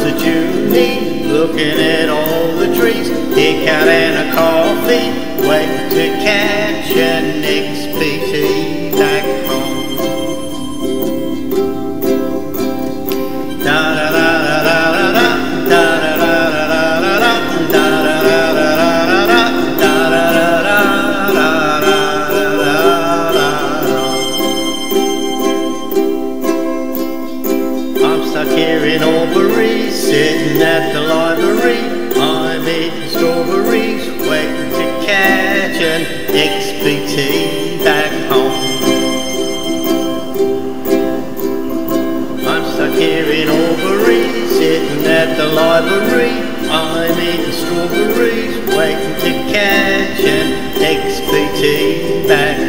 to Junie, looking at all the trees. Dick out and a coffee, waiting to catch an XPT back home. Da da da da da da da da da da da da here in Albury, sitting at the library. I'm eating strawberries, waiting to catch an XPT back home. I'm stuck here in Albury, sitting at the library. I'm eating strawberries, waiting to catch an XPT back